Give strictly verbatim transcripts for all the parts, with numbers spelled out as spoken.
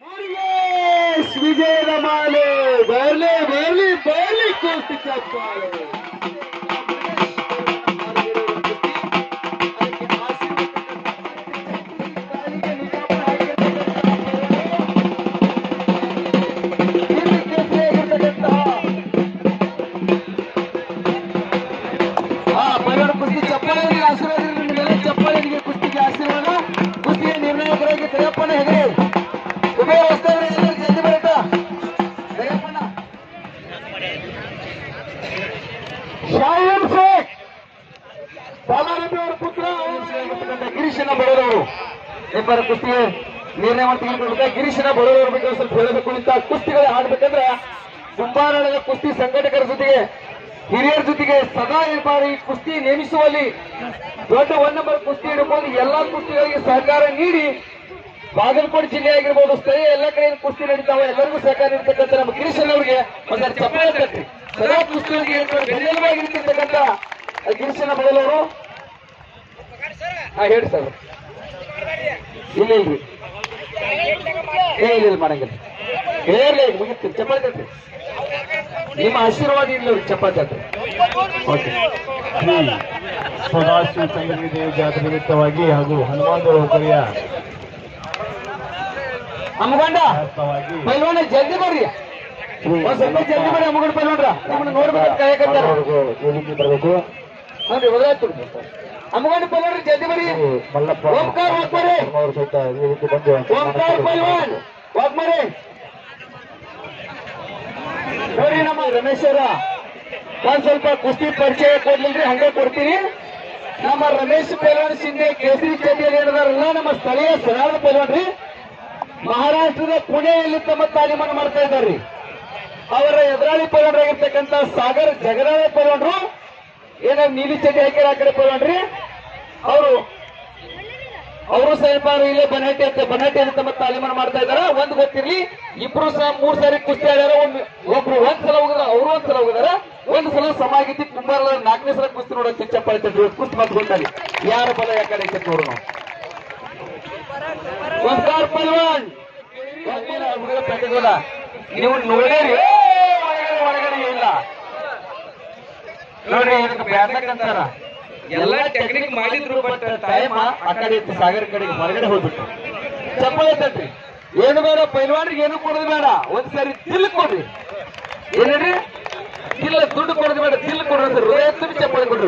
ಮುರುಗೇಶ್ ವಿಜಯದ ಮಾಲೆ ಬರ್ಲಿ ಬರ್ಲಿ ಬರ್ಲಿ ಕೋಟಿ ಚಪ್ಪಾಳೆ. ಗಿರೀಶನ ಬಡವರು ಇಬ್ಬರ ಕುಸ್ತಿಗೆ ನಿರ್ಣಯ ತೆಗೆದುಕೊಳ್ಳುತ್ತಾ ಗಿರೀಶನ ಬಡವರು ಬಗ್ಗೆ ಸ್ವಲ್ಪ ಹೇಳಬೇಕು. ಇಂಥ ಕುಸ್ತಿಗಳು ಆಡ್ಬೇಕಂದ್ರೆ ಕುಂಬಾರಳದ ಕುಸ್ತಿ ಸಂಘಟಕರ ಜೊತೆಗೆ ಹಿರಿಯರ ಜೊತೆಗೆ ಸದಾ ಬಾರಿ ಕುಸ್ತಿ ನೇಮಿಸುವಲ್ಲಿ ದೊಡ್ಡ ಒನ್ ನಂಬರ್ ಕುಸ್ತಿ ಇರಬಹುದು. ಎಲ್ಲಾ ಕುಸ್ತಿಗಳಿಗೆ ಸಹಕಾರ ನೀಡಿ ಬಾಗಲಕೋಟೆ ಜಿಲ್ಲೆ ಆಗಿರ್ಬೋದು, ಸ್ಥಳೀಯ ಎಲ್ಲ ಕಡೆ ಕುಸ್ತಿ ನಡೀತಾವೆ, ಎಲ್ಲರಿಗೂ ಸಹಕಾರ ನೀಡತಕ್ಕಂಥ ನಮ್ಮ ಗಿರೀಶನ್ ಅವರಿಗೆ ಒಂದು ಚಪ್ಪಾಳೆ ತಟ್ಟಿ. ಸದಾ ಕುಸ್ತಿಗಳಿಗೆ ಬೆನ್ನೆಲುಬಾಗಿರ್ತಕ್ಕಂಥ ಗಿರೀಶನ ಬಡವರು. ಹಾ ಹೇಳಿ ಸರ್. ಇಲ್ಲ ಇಲ್ರಿ ಏ ಇಲ್ಲ ಇಲ್ಲ ಮಾಡಂಗಿಲ್ಲ ಹೇಳಿ ಮುಗಿತು. ಚಪ್ಪಾಳೆ ತಟ್ಟಿ. ನಿಮ್ಮ ಆಶೀರ್ವಾದ ಇಲ್ಲ ಚಪ್ಪಾಳೆ ತಟ್ಟಿ. ಓಕೆ. ಸದಾಶಿವ ಸಂಗೀತ ದೇವಿ ಜಾತ್ರೆ ನಿಮಿತ್ತವಾಗಿ ಹಾಗೂ ಹನುಮಾನ್ ದೇವರಿಯ ಅಮ್ಮಗೊಂಡ ಪೈಲ್ವಾನ ಜಲ್ದಿ ಬರ್ರಿ, ಒಂದ್ ಸ್ವಲ್ಪ ಜಲ್ದಿ ಬರ್ರಿ. ಅಮ್ಮಗೊಂಡ ಪೈಲ್ವಾನ್ರ ನಿಮ್ಮನ್ನ ನೋಡ್ಬೇಕು ಕಾಯಕತ್ತಾರ ಬರಬೇಕು. ನೋಡ್ರಿ ಹೋದಾಯ್ತು. ಅಮ್ಮಗೊಂಡ ಪೈಲ್ವಾನ್ರಿ ಜಲ್ದಿ ಬರ್ರಿ. ಓಂಕಾರ ಹೋಗ್ಬರ್ರಿ. ಓಂಕಾರ ಪೈಲ್ವಾನ್ ಹೋಗ್ಬರ್ರಿ. ನೋಡ್ರಿ ನಮ್ಮ ರಮೇಶ್ ಅವರ ಒಂದ್ ಸ್ವಲ್ಪ ಕುಸ್ತಿ ಪರಿಚಯ ಕೊಡ್ಲಿಲ್ರಿ, ಹಂಗೆ ಕೊಡ್ತೀನಿ. ನಮ್ಮ ರಮೇಶ್ ಪೈಲ್ವಾನ್ ಸಿಂಧೆ ಕೇಸರಿ ಚಂದಿಯಲ್ಲಿ ಏನದಾರಲ್ಲ ನಮ್ಮ ಸ್ಥಳೀಯ ಸರಾಳ ಪೈಲ್ವಾನ್ರಿ, ಮಹಾರಾಷ್ಟ್ರದ ಪುಣೆಯಲ್ಲಿ ತಮ್ಮ ತಾಲೀಮನ್ನು ಮಾಡ್ತಾ ಇದ್ದಾರ್ರಿ. ಅವರ ಎದುರಾಳಿ ಪೈಲ್ವಾನರಾಗಿರ್ತಕ್ಕಂಥ ಸಾಗರ್ ಜಗದಾಳೆ ಪೈಲ್ವಾನ್ರು ಏನ ನೀಲಿ ಚಡ್ಡಿ ಹಾಕಿರ ಆ ಕಡೆ ಪೈಲ್ವಾನ್ರಿ, ಅವರು ಅವರು ಸ್ವಲ್ಪ ಇಲ್ಲೇ ಬನಾಟಿ ಅಂತ ಬನಾಟಿ ಅಂತ ತಮ್ಮ ತಾಲೀಮನ್ನು ಮಾಡ್ತಾ ಇದಾರ. ಒಂದ್ ಗೊತ್ತಿರ್ಲಿ, ಇಬ್ರು ಸಹ ಮೂರ್ ಸಾರಿ ಕುಸ್ತಿ ಆಡ್ಯಾರ. ಒಬ್ರು ಒಂದ್ ಸಲ ಹೋಗಿದಾರ, ಅವ್ರು ಒಂದ್ ಸಲ ಹೋಗಿದಾರ. ಒಂದ್ ಸಲ ಸಮಾಗತಿ ಕುಂಬಾರ ನಾಲ್ಕನೇ ಸಲ ಕುಸ್ತಿ ನೋಡೋಕೆ ಚಪ್ಪಾಳೆ ತಟ್ಟಿ ಕುಸ್ತಿ ಮಾತು ಗೊತ್ತಾಗಿ ಯಾರ ಬಲ ಯಾಕಡೆ ಐತೆ ನೋಡು ನಾವು. ಓಂಕಾರ ಪೈಲ್ವಾನ್ ಹುಡುಗ ಪೆಟ್ಟಗೋಲ ನೀವು ನೋಡಿರಿ, ಒಳಗಡೆ ಇಲ್ಲ ನೋಡ್ರಿ. ಇದಕ್ಕೆ ಬ್ಯಾಡ್ಲಕ್ ಅಂತಾರ, ಎಲ್ಲಾ ಟೆಕ್ನಿಕ್ ಮಾಡಿದ್ರು, ಬಟ್ ಟೈಮ್ ಆ ಕಡೆ ಇತ್ತು, ಸಾಗರ ಕಡೆಗೆ ಹೊರಗಡೆ ಹೋಗ್ಬಿಟ್ಟು. ಚಪ್ಪಾಳೆ ತಟ್ಟಿ. ಏನು ಬೇಡ ಪೈಲ್ವಾನ್ರಿಗೆ ಏನು ಕೊಡೋದು ಬೇಡ, ಒಂದ್ಸರಿ ತಿಲ್ ಕೊಡ್ರಿ. ಏನ್ರಿ ತಿಲ್ಲ ದುಡ್ಡು ಕೊಡೋದು ಬೇಡ, ತಿಲ್ ಕೊಡ್ರಿ. ಹೃದಯ ತುಂಬಿ ಚಪ್ಪಾಳೆ ಕೊಡ್ರಿ.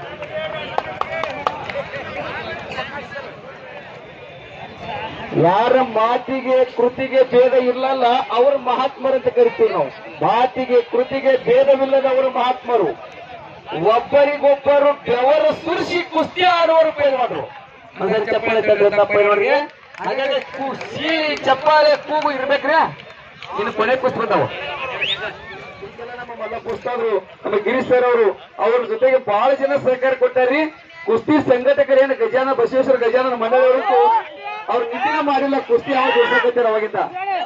ಯಾರ ಮಾತಿಗೆ ಕೃತಿಗೆ ಭೇದ ಇಲ್ಲಲ್ಲ ಅವ್ರ ಮಹಾತ್ಮರು ಅಂತ ಕರಿತೀವಿ ನಾವು. ಮಾತಿಗೆ ಕೃತಿಗೆ ಭೇದವಿಲ್ಲದವರು ಮಹಾತ್ಮರು. ಒಬ್ಬರಿಗೊಬ್ಬರು ಬೆವರು ಸುರಿಸಿ ಕುಸ್ತಿ ಆಡುವರು ಪೈಲ್ವಾನರು. ಅಂದ್ರೆ ಚಪ್ಪಾಳೆ ತಟ್ಟುವಂತ ಪೈಲ್ವಾನರಿಗೆ ಹಾಗಾಗಿ ಕುಸ್ತಿ ಚಪ್ಪಾಳೆ ಕೂಗು ಇರ್ಬೇಕ್ರಿ. ಇನ್ನು ಕೊನೆ ಕುಸ್ತಿ ಬಂದವು. ನಮ್ಮ ಮಲ್ಲ ಕುಸ್ತಾದ್ರು ನಮ್ಮ ಗಿರೀಶ್ ಸರ್ ಅವರು ಅವ್ರ ಜೊತೆಗೆ ಬಹಳ ಜನ ಸಹಕಾರ ಕೊಟ್ಟಾರ್ರಿ. ಕುಸ್ತಿ ಸಂಘಟಕರೇನು ಗಜಾನ ಬಸವೇಶ್ವರ ಗಜಾನನ ಮಂಡಳಿಯವರಂತೂ ಅವ್ರು ನಿಧಿನ ಮಾಡಿಲ್ಲ. ಕುಸ್ತಿ ಯಾವ ಜೋಡಿಸಕತ್ತಾರ ಅವಾಗಿಂದ.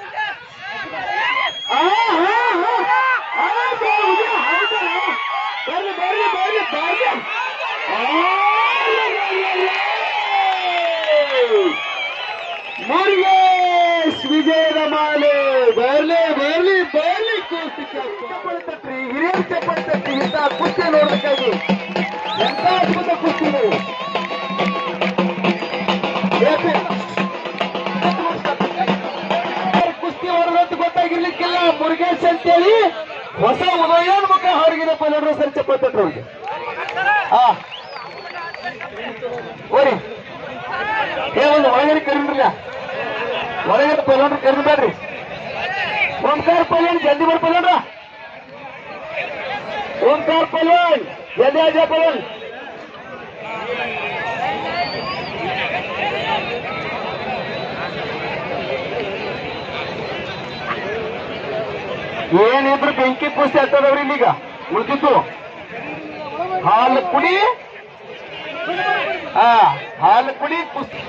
ಬರ್ಲಿ ಬರ್ಲಿ ಬರ್ಲಿ ಬರ್ಲಿ. ಮುರುಗೇಶ್ ವಿಜಯದ ಮಾಲೆ ಬರ್ಲಿ ಬರ್ಲಿ ಬರ್ಲಿ. ಕುಸ್ತಿ ಚಪ್ಪಾಳೆ ತಟ್ರಿ, ಹಿರಿಯರು ಚಪ್ಪಾಳೆ ತಟ್ರಿ. ಇಂಥ ಕುಸ್ತಿ ನೋಡ್ಬೇಕಾಗಿ ಎಂತ ಅದ್ಭುತ ಕುಸ್ತಿ ನೀವು. ಕುಸ್ತಿ ಹೊರದಂತ ಗೊತ್ತಾಗಿರ್ಲಿಕ್ಕಿಲ್ಲ ಮುರುಗೇಶ್ ಅಂತೇಳಿ ಹೊಸ ಉದಯೋನ್ಮುಖ ಹೊರಗಿನ ಪೈಲ್ವಾನರು ಸರಿ ಚಪ್ಪಾಳೆ ತಟ್ರು ಅವ್ರಿಗೆ. ಹಾ ಓರಿ ಏ ಒಂದು ಒಳಗಡೆ ಕರಿಬಿಡ್ರಲ್ಲ, ಒಳಗಡೆ ಪೈಲ್ವಾನ್ರು ಕರಿಬೇಡ್ರಿ. ಓಂಕಾರ ಪೈಲ್ವಾನ್ ಜಲ್ದಿ ಬರ್ ಪೈಲ್ವಾನ್ರ. ಓಂಕಾರ ಪೈಲ್ವಾನ್ ಜಲ್ದಿ ಆಜ ಪೈಲ್ವಾನ್. ಏನಿದ್ರು ಬೆಂಕಿ ಕುಸ್ತಿ ಆಗ್ತದವ್ರಿ ಇಲ್ಲಿಗ. ಉಳಿದಿತ್ತು ಹಾಲು ಕುಡಿ, ಹಾ ಹಾಲು ಕುಡಿ ಕುಸ್ತಿ.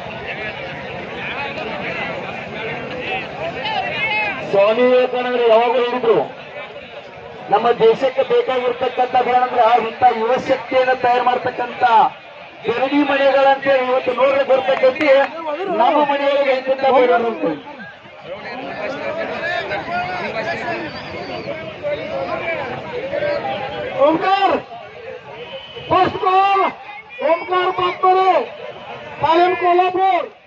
ಸ್ವಾಮಿ ವಿವೇಕಾನಂದರು ಯಾವಾಗ ಹೇಳಿದ್ರು, ನಮ್ಮ ದೇಶಕ್ಕೆ ಬೇಕಾಗಿರ್ತಕ್ಕಂಥ ಏನಂದ್ರೆ ಇಂಥ ಯುವ ಶಕ್ತಿಯನ್ನು ತಯಾರು ಮಾಡ್ತಕ್ಕಂಥ ಗರಡಿ ಮನೆಗಳಂತ ಇವತ್ತು ನೋಡ್ರೆ ಬರ್ತಕ್ಕಂಥ ನಮ್ಮ ಮನೆಯೊಳಗೆ ಎಂತ ओमकार फर्स्ट कॉल ओमकार पातोरे कायम कोल्हापूर